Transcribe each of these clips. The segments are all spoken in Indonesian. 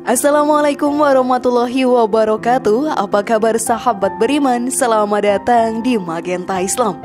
Assalamualaikum warahmatullahi wabarakatuh. Apa kabar sahabat beriman? Selamat datang di Magenta Islam.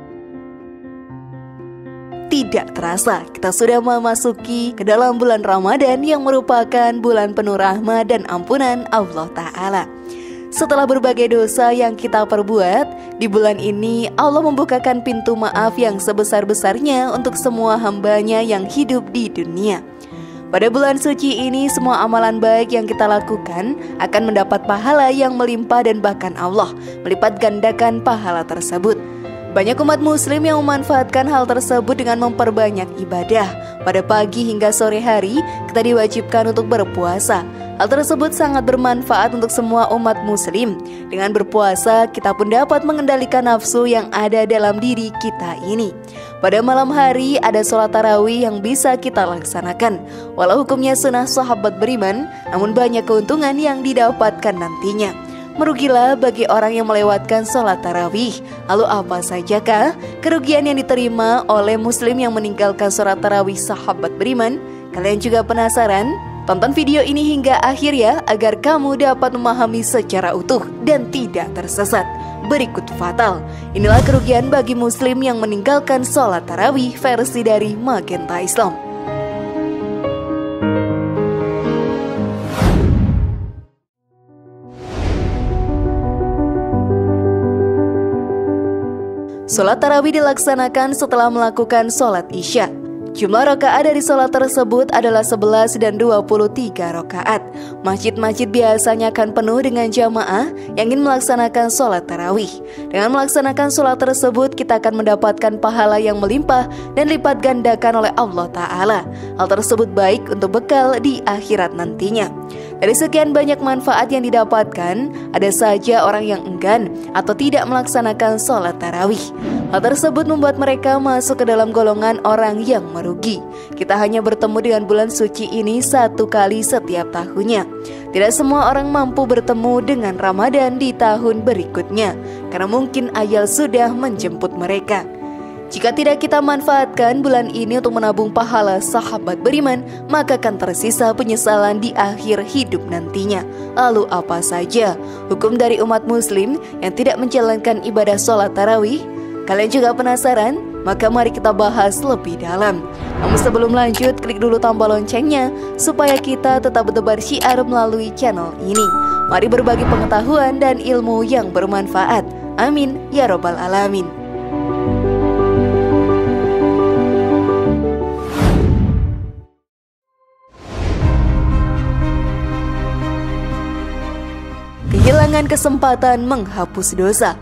Tidak terasa kita sudah memasuki ke dalam bulan Ramadan yang merupakan bulan penuh rahmat dan ampunan Allah Ta'ala. Setelah berbagai dosa yang kita perbuat, di bulan ini Allah membukakan pintu maaf yang sebesar-besarnya untuk semua hambanya yang hidup di dunia. Pada bulan suci ini, semua amalan baik yang kita lakukan akan mendapat pahala yang melimpah dan bahkan Allah melipat gandakan pahala tersebut. Banyak umat muslim yang memanfaatkan hal tersebut dengan memperbanyak ibadah. Pada pagi hingga sore hari, kita diwajibkan untuk berpuasa. Hal tersebut sangat bermanfaat untuk semua umat muslim. Dengan berpuasa, kita pun dapat mengendalikan nafsu yang ada dalam diri kita ini. Pada malam hari ada sholat tarawih yang bisa kita laksanakan. Walau hukumnya sunnah sahabat beriman, namun banyak keuntungan yang didapatkan nantinya. Merugilah bagi orang yang melewatkan sholat tarawih. Lalu apa sajakah kerugian yang diterima oleh muslim yang meninggalkan sholat tarawih sahabat beriman? Kalian juga penasaran? Tonton video ini hingga akhir ya, agar kamu dapat memahami secara utuh dan tidak tersesat. Berikut fatal. Inilah kerugian bagi muslim yang meninggalkan sholat tarawih versi dari Magenta Islam. Sholat tarawih dilaksanakan setelah melakukan sholat isya. Jumlah rakaat dari sholat tersebut adalah 11 dan 23 rakaat. Masjid-masjid biasanya akan penuh dengan jamaah yang ingin melaksanakan sholat tarawih. Dengan melaksanakan sholat tersebut, kita akan mendapatkan pahala yang melimpah dan lipat gandakan oleh Allah Ta'ala. Hal tersebut baik untuk bekal di akhirat nantinya. Dari sekian banyak manfaat yang didapatkan, ada saja orang yang enggan atau tidak melaksanakan sholat tarawih. Hal tersebut membuat mereka masuk ke dalam golongan orang yang merugi. Kita hanya bertemu dengan bulan suci ini satu kali setiap tahunnya. Tidak semua orang mampu bertemu dengan Ramadan di tahun berikutnya, karena mungkin ajal sudah menjemput mereka. Jika tidak kita manfaatkan bulan ini untuk menabung pahala sahabat beriman, maka akan tersisa penyesalan di akhir hidup nantinya. Lalu apa saja hukum dari umat muslim yang tidak menjalankan ibadah sholat tarawih? Kalian juga penasaran? Maka mari kita bahas lebih dalam. Namun sebelum lanjut, klik dulu tombol loncengnya supaya kita tetap bertebar syiar melalui channel ini. Mari berbagi pengetahuan dan ilmu yang bermanfaat. Amin ya robbal alamin. Kehilangan kesempatan menghapus dosa.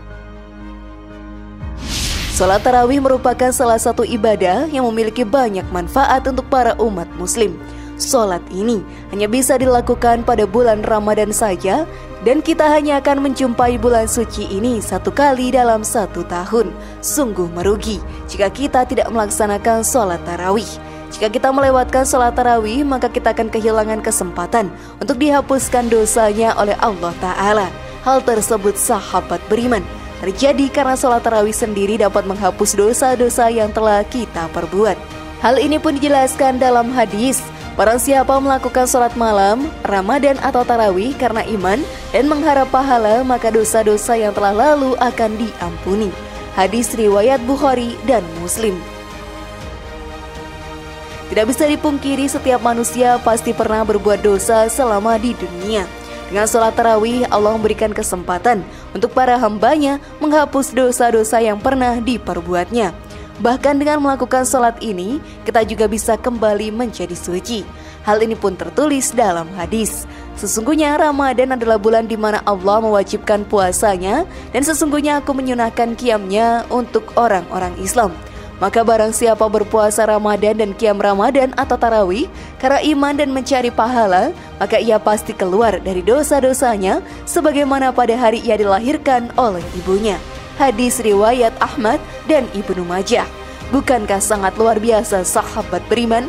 Sholat tarawih merupakan salah satu ibadah yang memiliki banyak manfaat untuk para umat muslim. Sholat ini hanya bisa dilakukan pada bulan Ramadan saja, dan kita hanya akan menjumpai bulan suci ini satu kali dalam satu tahun. Sungguh merugi jika kita tidak melaksanakan sholat tarawih. Jika kita melewatkan sholat tarawih, maka kita akan kehilangan kesempatan untuk dihapuskan dosanya oleh Allah Ta'ala. Hal tersebut sahabat beriman terjadi karena sholat tarawih sendiri dapat menghapus dosa-dosa yang telah kita perbuat. Hal ini pun dijelaskan dalam hadis. Barang siapa melakukan sholat malam, Ramadan atau tarawih karena iman dan mengharap pahala, maka dosa-dosa yang telah lalu akan diampuni. Hadis riwayat Bukhari dan Muslim. Tidak bisa dipungkiri setiap manusia pasti pernah berbuat dosa selama di dunia. Dengan sholat tarawih, Allah memberikan kesempatan untuk para hambanya menghapus dosa-dosa yang pernah diperbuatnya. Bahkan dengan melakukan sholat ini, kita juga bisa kembali menjadi suci. Hal ini pun tertulis dalam hadis. Sesungguhnya Ramadan adalah bulan di mana Allah mewajibkan puasanya, dan sesungguhnya aku menyunahkan qiyamnya untuk orang-orang Islam. Maka barang siapa berpuasa Ramadan dan qiyam Ramadan atau tarawih karena iman dan mencari pahala, maka ia pasti keluar dari dosa-dosanya sebagaimana pada hari ia dilahirkan oleh ibunya. Hadis riwayat Ahmad dan Ibnu Majah. Bukankah sangat luar biasa sahabat beriman?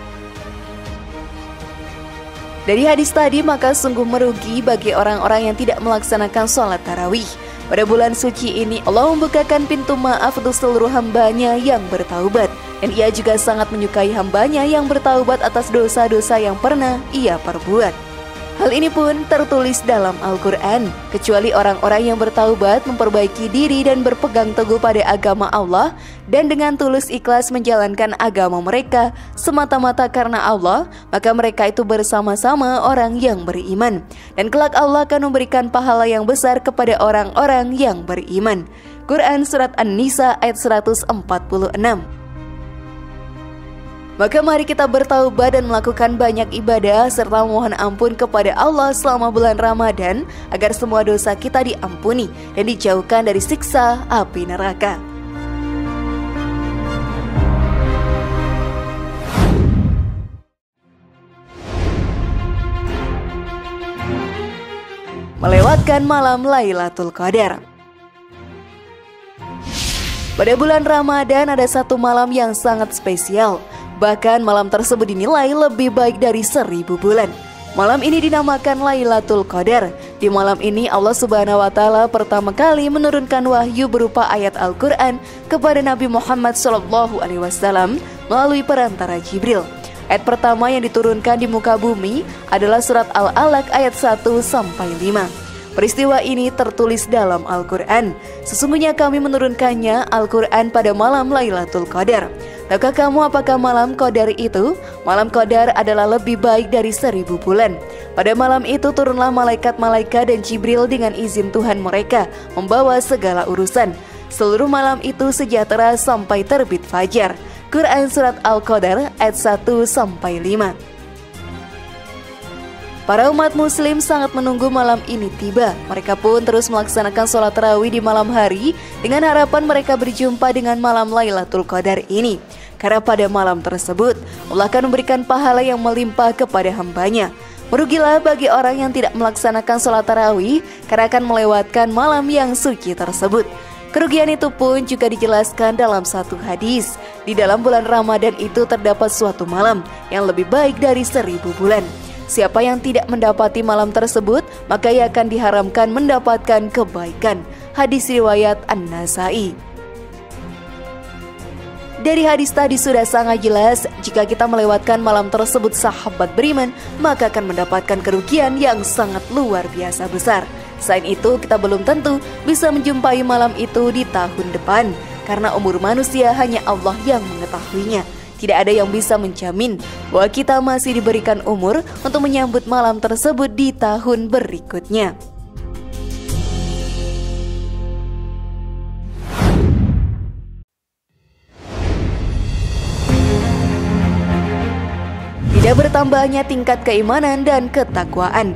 Dari hadis tadi, maka sungguh merugi bagi orang-orang yang tidak melaksanakan sholat tarawih. Pada bulan suci ini, Allah membukakan pintu maaf untuk seluruh hambanya yang bertaubat. Dan ia juga sangat menyukai hambanya yang bertaubat atas dosa-dosa yang pernah ia perbuat. Hal ini pun tertulis dalam Al-Quran, kecuali orang-orang yang bertaubat, memperbaiki diri dan berpegang teguh pada agama Allah dan dengan tulus ikhlas menjalankan agama mereka semata-mata karena Allah, maka mereka itu bersama-sama orang yang beriman. Dan kelak Allah akan memberikan pahala yang besar kepada orang-orang yang beriman. Quran Surat An-Nisa ayat 146. Maka mari kita bertaubat dan melakukan banyak ibadah serta mohon ampun kepada Allah selama bulan Ramadan agar semua dosa kita diampuni dan dijauhkan dari siksa api neraka. Melewatkan malam Lailatul Qadar. Pada bulan Ramadan ada satu malam yang sangat spesial. Bahkan malam tersebut dinilai lebih baik dari 1000 bulan. Malam ini dinamakan Lailatul Qadar. Di malam ini Allah Subhanahu wa Ta'ala pertama kali menurunkan wahyu berupa ayat Al-Quran kepada Nabi Muhammad SAW melalui perantara Jibril. Ayat pertama yang diturunkan di muka bumi adalah surat Al-Alaq ayat 1-5. Peristiwa ini tertulis dalam Al-Quran. Sesungguhnya kami menurunkannya Al-Quran pada malam Lailatul Qadar. Tahukah kamu apakah malam Qadar itu? Malam Qadar adalah lebih baik dari 1000 bulan. Pada malam itu turunlah malaikat-malaikat dan Jibril dengan izin Tuhan mereka membawa segala urusan. Seluruh malam itu sejahtera sampai terbit fajar. Quran Surat Al-Qadar ayat 1-5. Para umat muslim sangat menunggu malam ini tiba. Mereka pun terus melaksanakan sholat tarawih di malam hari dengan harapan mereka berjumpa dengan malam Lailatul Qadar ini. Karena pada malam tersebut Allah akan memberikan pahala yang melimpah kepada hambanya. Merugilah bagi orang yang tidak melaksanakan sholat tarawih karena akan melewatkan malam yang suci tersebut. Kerugian itu pun juga dijelaskan dalam satu hadis. Di dalam bulan Ramadan itu terdapat suatu malam yang lebih baik dari 1000 bulan. Siapa yang tidak mendapati malam tersebut, maka ia akan diharamkan mendapatkan kebaikan. Hadis riwayat An-Nasai. Dari hadis tadi sudah sangat jelas, jika kita melewatkan malam tersebut sahabat beriman, maka akan mendapatkan kerugian yang sangat luar biasa besar. Selain itu, kita belum tentu bisa menjumpai malam itu di tahun depan, karena umur manusia hanya Allah yang mengetahuinya. Tidak ada yang bisa menjamin bahwa kita masih diberikan umur untuk menyambut malam tersebut di tahun berikutnya. Tidak bertambahnya tingkat keimanan dan ketakwaan.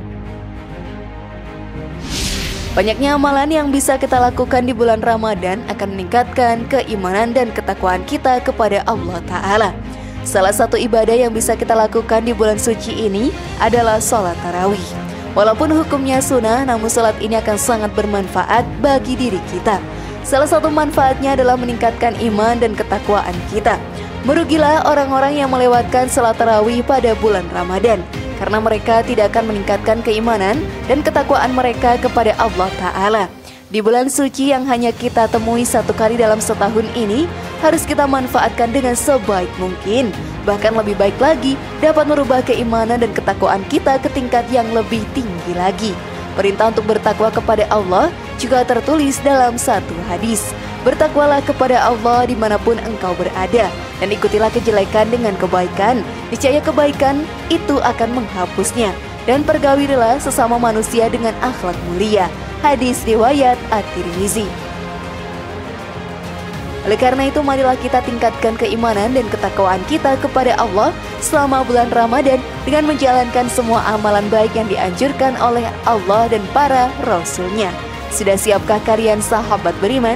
Banyaknya amalan yang bisa kita lakukan di bulan Ramadan akan meningkatkan keimanan dan ketakwaan kita kepada Allah Ta'ala. Salah satu ibadah yang bisa kita lakukan di bulan suci ini adalah sholat tarawih. Walaupun hukumnya sunnah, namun sholat ini akan sangat bermanfaat bagi diri kita. Salah satu manfaatnya adalah meningkatkan iman dan ketakwaan kita. Merugilah orang-orang yang melewatkan sholat tarawih pada bulan Ramadan, karena mereka tidak akan meningkatkan keimanan dan ketakwaan mereka kepada Allah Ta'ala. Di bulan suci yang hanya kita temui satu kali dalam setahun ini, harus kita manfaatkan dengan sebaik mungkin. Bahkan lebih baik lagi, dapat merubah keimanan dan ketakwaan kita ke tingkat yang lebih tinggi lagi. Perintah untuk bertakwa kepada Allah juga tertulis dalam satu hadis. Bertakwalah kepada Allah dimanapun engkau berada, dan ikutilah kejelekan dengan kebaikan. Niscaya kebaikan itu akan menghapusnya. Dan pergaulilah sesama manusia dengan akhlak mulia. Hadis riwayat At-Tirmizi. Oleh karena itu, marilah kita tingkatkan keimanan dan ketakwaan kita kepada Allah selama bulan Ramadan dengan menjalankan semua amalan baik yang dianjurkan oleh Allah dan para Rasul-Nya. Sudah siapkah kalian sahabat beriman?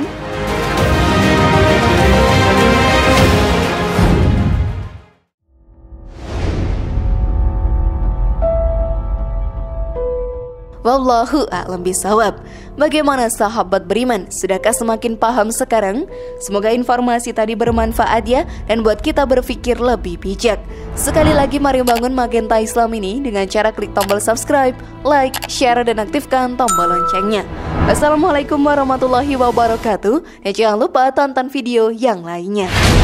Wallahu a'lam bishawab. Bagaimana sahabat beriman? Sudahkah semakin paham sekarang? Semoga informasi tadi bermanfaat ya, dan buat kita berpikir lebih bijak. Sekali lagi mari bangun Magenta Islam ini dengan cara klik tombol subscribe, like, share, dan aktifkan tombol loncengnya. Assalamualaikum warahmatullahi wabarakatuh. Dan jangan lupa tonton video yang lainnya.